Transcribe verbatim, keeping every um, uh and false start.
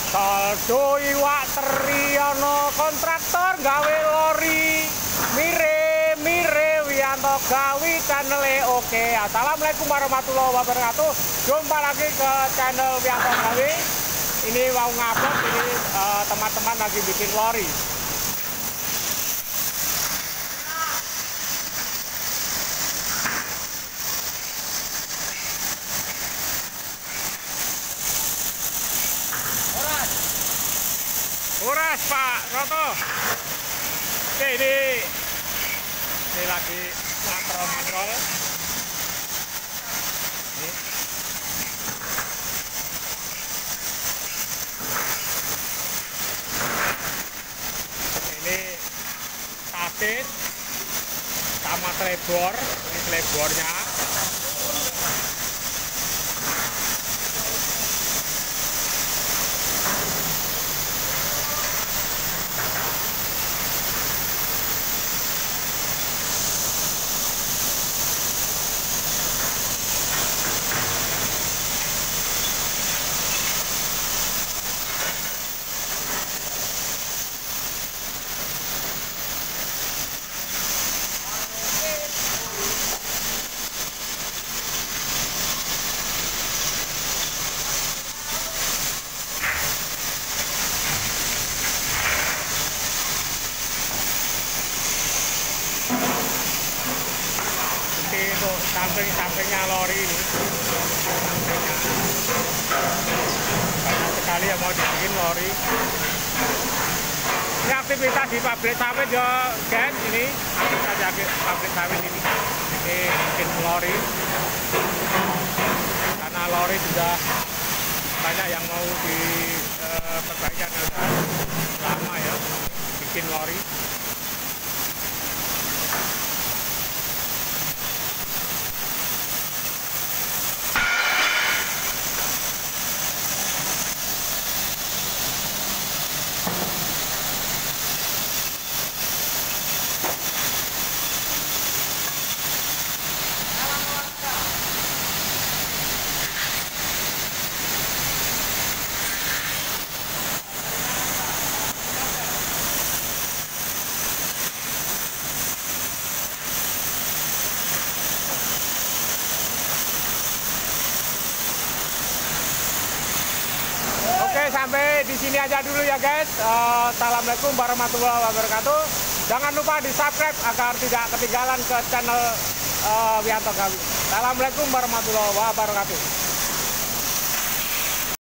Saldo iwak teri ana kontraktor gawe lori. Mire mire Wianto Gawi channel oke. Assalamualaikum warahmatullahi wabarakatuh. Jumpa lagi ke channel Wianto Gawi. Ini mau ngupload ini uh, teman-teman lagi bikin lori. Uras Pak Roto. Oke, ini ini lagi ngontrol-ngontrol. Ini. Ini kaset sama telebor. Ini telebornya. Itu samping-sampingnya lori ini, sampingnya banyak sekali yang mau dibikin lori. Ini aktivitas di pabrik sawit ya guys, ini aktivitas di pabrik sawit ini ini bikin lori, karena lori sudah banyak yang mau diperbaiki eh, lama ya bikin lori. Oke, sampai di sini aja dulu ya guys. Uh, Assalamualaikum warahmatullahi wabarakatuh. Jangan lupa di subscribe agar tidak ketinggalan ke channel uh, Wianto Gawi. Assalamualaikum warahmatullahi wabarakatuh.